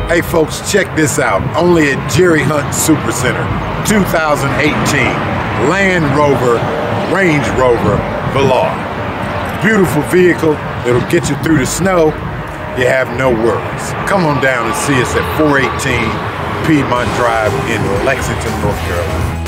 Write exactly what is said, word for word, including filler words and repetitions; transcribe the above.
Hey folks, check this out. Only at Jerry Hunt Super Center, two thousand eighteen. Land Rover, Range Rover, Velar. Beautiful vehicle. It'll get you through the snow. You have no worries. Come on down and see us at four eighteen Piedmont Drive in Lexington, North Carolina.